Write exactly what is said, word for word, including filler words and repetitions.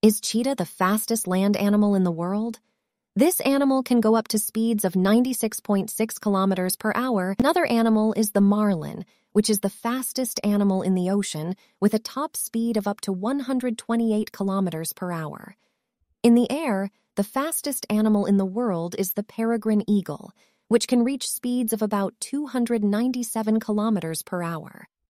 Is cheetah the fastest land animal in the world? This animal can go up to speeds of ninety-six point six kilometers per hour. Another animal is the marlin, which is the fastest animal in the ocean with a top speed of up to one hundred twenty-eight kilometers per hour. In the air, the fastest animal in the world is the peregrine eagle, which can reach speeds of about two hundred ninety-seven kilometers per hour.